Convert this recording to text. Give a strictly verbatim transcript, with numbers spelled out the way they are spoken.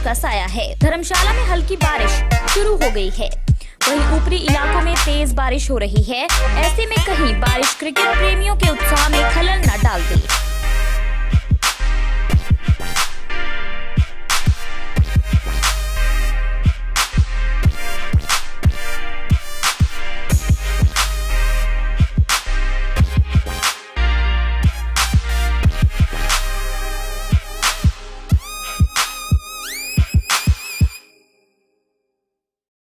का साया है। धर्मशाला में हल्की बारिश शुरू हो गई है, वहीं ऊपरी इलाकों में तेज बारिश हो रही है। ऐसे में कहीं बारिश क्रिकेट प्रेमियों के उत्साह में खलल न डाल दे।